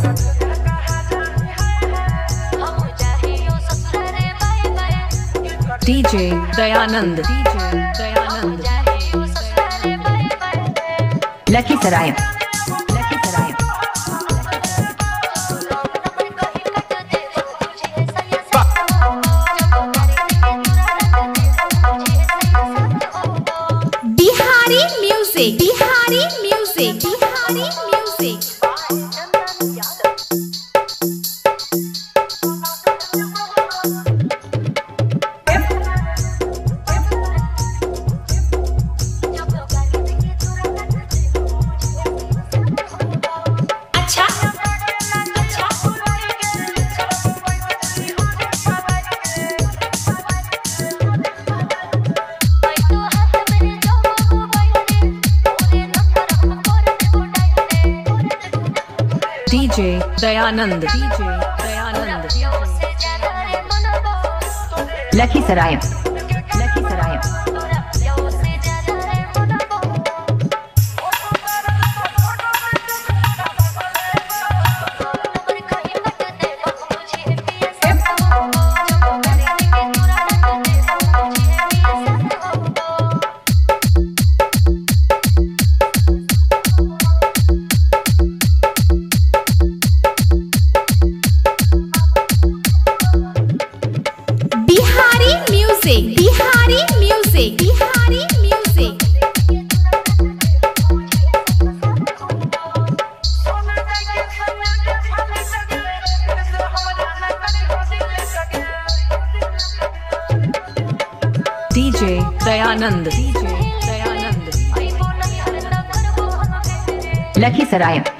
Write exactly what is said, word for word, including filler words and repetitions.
DJ Dayanand DJ Dayanand Lakhisarai Lakhisarai Bihari music Bihari music Bihari music DJ Dayanand DJ Dayanand Lakhisarai Lakhisarai Bihari music Bihari music Bihari music DJ Dayanand DJ Dayanand Lakhisarai